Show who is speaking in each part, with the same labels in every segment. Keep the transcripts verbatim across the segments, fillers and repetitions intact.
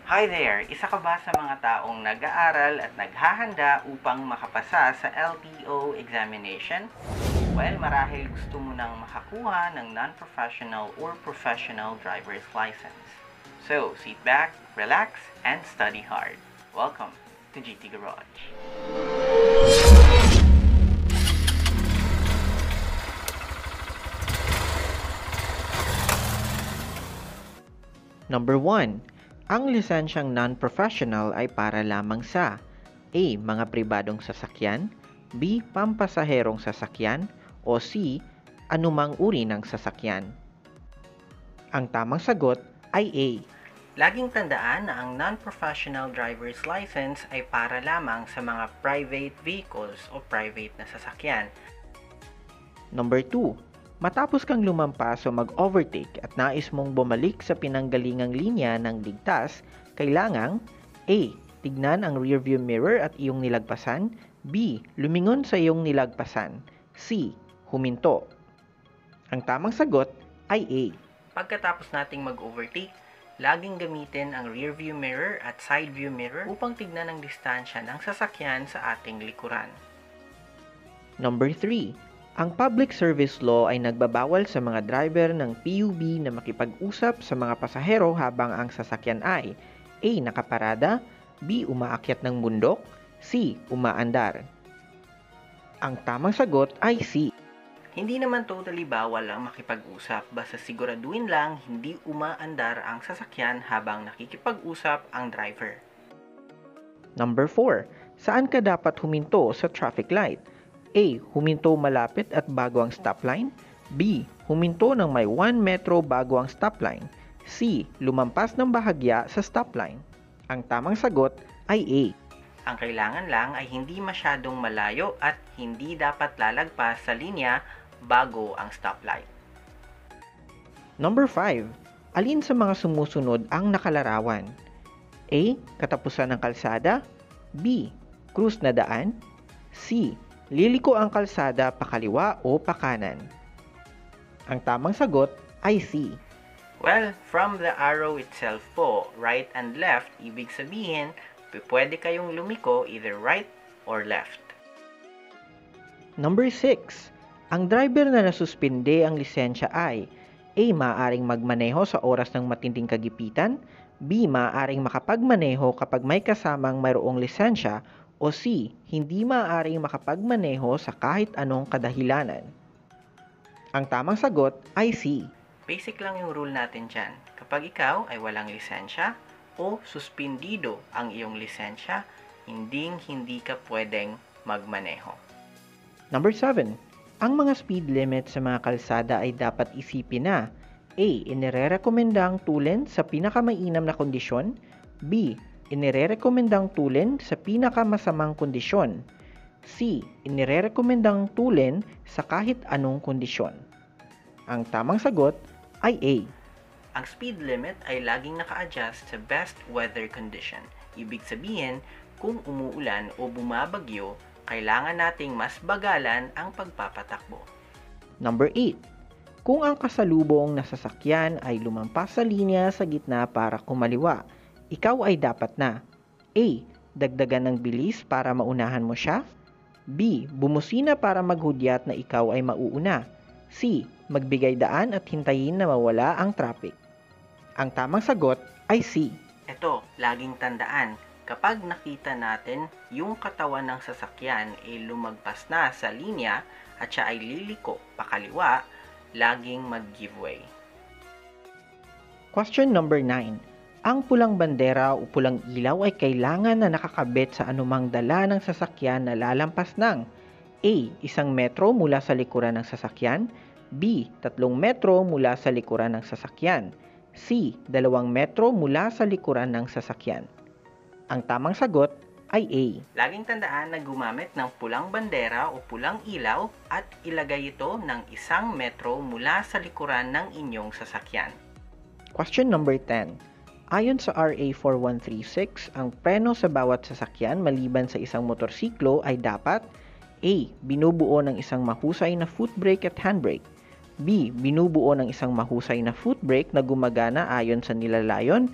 Speaker 1: Hi there! Isa ka ba sa mga taong nag-aaral at naghahanda upang makapasa sa L T O examination? Well, marahil gusto mo nang makakuha ng non-professional or professional driver's license. So, sit back, relax, and study hard. Welcome to G T Garage.
Speaker 2: Number one. Ang lisensyang non-professional ay para lamang sa A. Mga pribadong sasakyan, B. Pampasaherong sasakyan, o C. Anumang uri ng sasakyan. Ang tamang sagot ay A.
Speaker 1: Laging tandaan na ang non-professional driver's license ay para lamang sa mga private vehicles o private na sasakyan.
Speaker 2: Number two. Matapos kang lumampas o mag-overtake at nais mong bumalik sa pinanggalingang linya ng ligtas, kailangang A. Tignan ang rearview mirror at iyong nilagpasan, B. Lumingon sa iyong nilagpasan, C. Huminto. Ang tamang sagot ay A.
Speaker 1: Pagkatapos nating mag-overtake, laging gamitin ang rearview mirror at side view mirror upang tignan ang distansya ng sasakyan sa ating likuran.
Speaker 2: Number three. Ang Public Service Law ay nagbabawal sa mga driver ng P U B na makipag-usap sa mga pasahero habang ang sasakyan ay A. Nakaparada, B. Umaakyat ng bundok, C. Umaandar. Ang tamang sagot ay C.
Speaker 1: Hindi naman totally bawal ang makipag-usap, basta siguraduhin lang hindi umaandar ang sasakyan habang nakikipag-usap ang driver.
Speaker 2: Number four. Saan ka dapat huminto sa traffic light? A. Huminto malapit at bago ang stoplight, B. Huminto ng may one metro bago ang stoplight, C. Lumampas ng bahagya sa stoplight. Ang tamang sagot ay A.
Speaker 1: Ang kailangan lang ay hindi masyadong malayo at hindi dapat lalagpas sa linya bago ang stoplight.
Speaker 2: Number five. Alin sa mga sumusunod ang nakalarawan? A. Katapusan ng kalsada, B. Krus na daan, C. Liliko ang kalsada pakaliwa o pakanan. Ang tamang sagot ay C.
Speaker 1: Well, from the arrow itself po, right and left, ibig sabihin, pwede kayong lumiko either right or left.
Speaker 2: Number six. Ang driver na nasuspinde ang lisensya ay A. Maaaring magmaneho sa oras ng matinding kagipitan, B. Maaaring makapagmaneho kapag may kasamang mayroong lisensya, o C. Hindi maaaring makapagmaneho sa kahit anong kadahilanan. Ang tamang sagot ay C.
Speaker 1: Basic lang yung rule natin dyan. Kapag ikaw ay walang lisensya o suspindido ang iyong lisensya, hinding hindi ka pwedeng magmaneho.
Speaker 2: Number seven. Ang mga speed limit sa mga kalsada ay dapat isipin na A. Inirerekomendang tulin sa pinakamainam na kondisyon, B. Inirerekomendang tulin sa pinakamasamang kondisyon, C. Inirerekomendang tulin sa kahit anong kondisyon. Ang tamang sagot ay A.
Speaker 1: Ang speed limit ay laging naka-adjust sa best weather condition. Ibig sabihin, kung umuulan o bumabagyo, kailangan nating mas bagalan ang pagpapatakbo.
Speaker 2: Number eight. Kung ang kasalubong na sasakyan ay lumampas sa linya sa gitna para kumaliwa, ikaw ay dapat na A. Dagdagan ng bilis para maunahan mo siya, B. Bumusina para maghudyat na ikaw ay mauuna, C. Magbigay daan at hintayin na mawala ang traffic. Ang tamang sagot ay C.
Speaker 1: Ito, laging tandaan, kapag nakita natin yung katawan ng sasakyan ay lumagpas na sa linya at siya ay liliko pakaliwa, laging mag-give way.
Speaker 2: Question number nine. Ang pulang bandera o pulang ilaw ay kailangan na nakakabit sa anumang dala ng sasakyan na lalampas ng A. Isang metro mula sa likuran ng sasakyan, B. Tatlong metro mula sa likuran ng sasakyan, C. Dalawang metro mula sa likuran ng sasakyan. Ang tamang sagot ay A.
Speaker 1: Laging tandaan na gumamit ng pulang bandera o pulang ilaw at ilagay ito ng isang metro mula sa likuran ng inyong sasakyan.
Speaker 2: Question number ten. Ayon sa R A four one three six, ang preno sa bawat sasakyan maliban sa isang motorsiklo ay dapat A. Binubuo ng isang mahusay na foot brake at handbrake, B. Binubuo ng isang mahusay na foot brake na gumagana ayon sa nilalayon,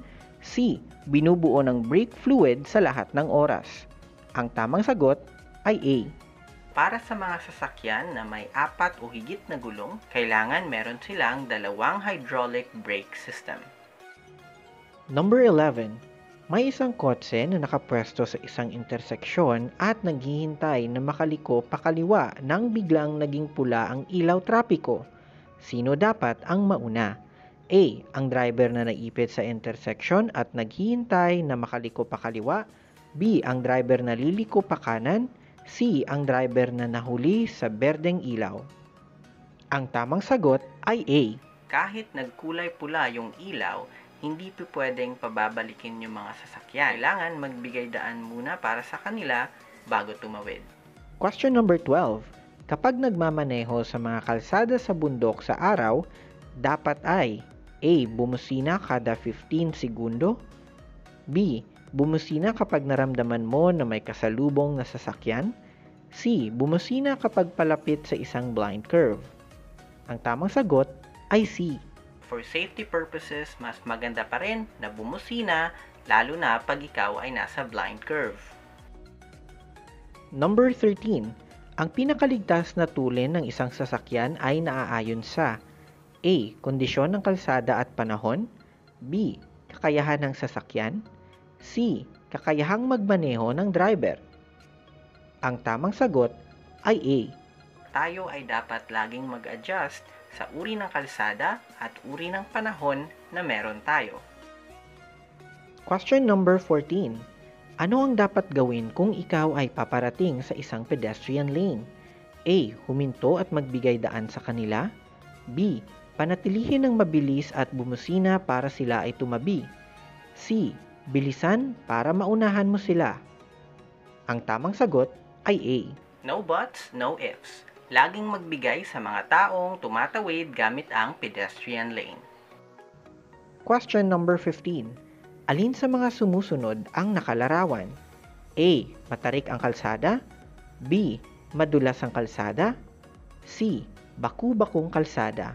Speaker 2: C. Binubuo ng brake fluid sa lahat ng oras. Ang tamang sagot ay A.
Speaker 1: Para sa mga sasakyan na may apat o higit na gulong, kailangan meron silang dalawang hydraulic brake system.
Speaker 2: Number eleven. May isang kotse na nakapwesto sa isang interseksyon at naghihintay na makaliko pakaliwa nang biglang naging pula ang ilaw trapiko. Sino dapat ang mauna? A. Ang driver na naipit sa intersection at naghihintay na makaliko pakaliwa. B. Ang driver na liliko pa kanan. C. Ang driver na nahuli sa berdeng ilaw. Ang tamang sagot ay A.
Speaker 1: Kahit nagkulay pula yung ilaw, hindi po pwedeng pababalikin yung mga sasakyan. Kailangan magbigay daan muna para sa kanila bago tumawid.
Speaker 2: Question number twelve. Kapag nagmamaneho sa mga kalsada sa bundok sa araw, dapat ay A. Bumusina kada fifteen segundo. B. Bumusina kapag naramdaman mo na may kasalubong na sasakyan. C. Bumusina kapag palapit sa isang blind curve. Ang tamang sagot ay C.
Speaker 1: For safety purposes, mas maganda pa rin na bumusina, lalo na pag ikaw ay nasa blind curve.
Speaker 2: Number thirteen. Ang pinakaligtas na tulin ng isang sasakyan ay naaayon sa A. Kondisyon ng kalsada at panahon. B. Kakayahan ng sasakyan. C. Kakayahang magmaneho ng driver. Ang tamang sagot ay A.
Speaker 1: Tayo ay dapat laging mag-adjust sa uri ng kalsada at uri ng panahon na meron tayo.
Speaker 2: Question number fourteen. Ano ang dapat gawin kung ikaw ay paparating sa isang pedestrian lane? A. Huminto at magbigay daan sa kanila. B. Panatilihin ng mabilis at bumusina para sila ay tumabi. C. Bilisan para maunahan mo sila. Ang tamang sagot ay A.
Speaker 1: No buts, no ifs. Laging magbigay sa mga taong tumatawid gamit ang pedestrian lane.
Speaker 2: Question number fifteen. Alin sa mga sumusunod ang nakalarawan? A. Matarik ang kalsada. B. Madulas ang kalsada. C. Baku-bakong kalsada.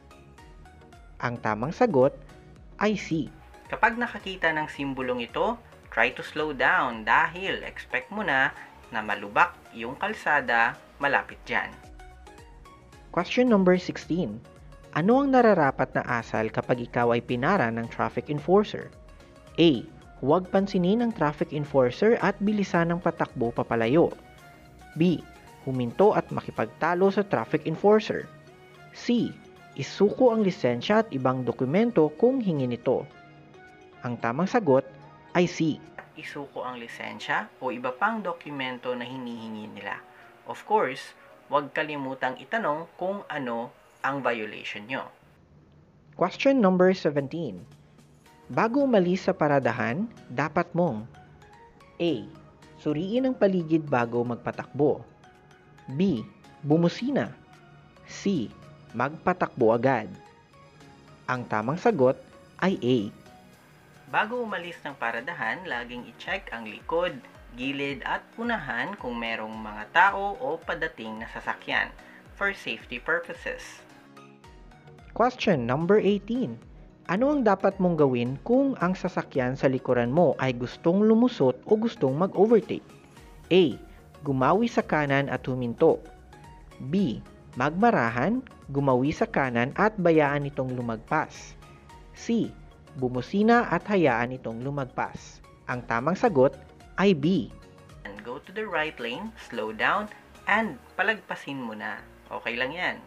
Speaker 2: Ang tamang sagot ay C.
Speaker 1: Kapag nakakita ng simbolong ito, try to slow down dahil expect mo na na malubak yung kalsada malapit dyan.
Speaker 2: Question number sixteen. Ano ang nararapat na asal kapag ikaw ay pinara ng traffic enforcer? A. Huwag pansinin ang traffic enforcer at bilisan ng patakbo papalayo. B. Huminto at makipagtalo sa traffic enforcer. C. Isuko ang lisensya at ibang dokumento kung hingin ito. Ang tamang sagot ay C.
Speaker 1: Isuko ang lisensya o iba pang dokumento na hinihingi nila. Of course, huwag kalimutang itanong kung ano ang violation nyo.
Speaker 2: Question number seventeen. Bago umalis sa paradahan, dapat mong A. Suriin ang paligid bago magpatakbo. B. Bumusina. C. Magpatakbo agad. Ang tamang sagot ay A.
Speaker 1: Bago umalis ng paradahan, laging i-check ang likod, gilid at unahan kung merong mga tao o padating na sasakyan for safety purposes.
Speaker 2: Question number eighteen. Ano ang dapat mong gawin kung ang sasakyan sa likuran mo ay gustong lumusot o gustong mag-overtake? A. Gumawi sa kanan at huminto. B. Magmarahan, gumawi sa kanan at bayaan itong lumagpas. C. Bumusina at hayaan itong lumagpas. Ang tamang sagot ay B.
Speaker 1: And go to the right lane, slow down, and palagpasin mo na. Okay lang yan.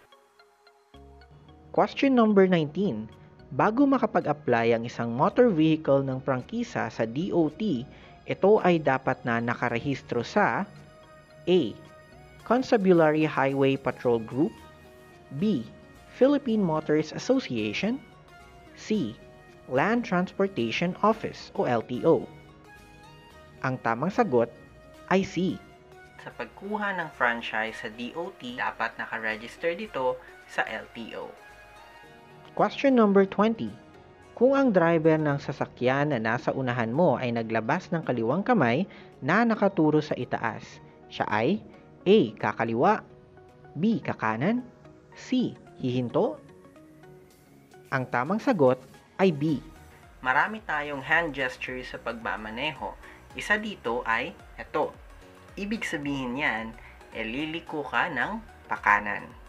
Speaker 2: Question number nineteen. Bago makapag-apply ang isang motor vehicle ng prangkisa sa D O T, ito ay dapat na nakarehistro sa A. Constabulary Highway Patrol Group. B. Philippine Motors Association. C. Land Transportation Office o L T O. Ang tamang sagot ay C.
Speaker 1: Sa pagkuha ng franchise sa D O T, dapat nakaregister dito sa L T O.
Speaker 2: Question number twenty. Kung ang driver ng sasakyan na nasa unahan mo ay naglabas ng kaliwang kamay na nakaturo sa itaas, siya ay A. Kakaliwa. B. Kakanan. C. Hihinto. Ang tamang sagot ay B.
Speaker 1: marami tayong hand gestures sa pagmamaneho. Isa dito ay ito. Ibig sabihin yan, e liliko ka ng pakanan.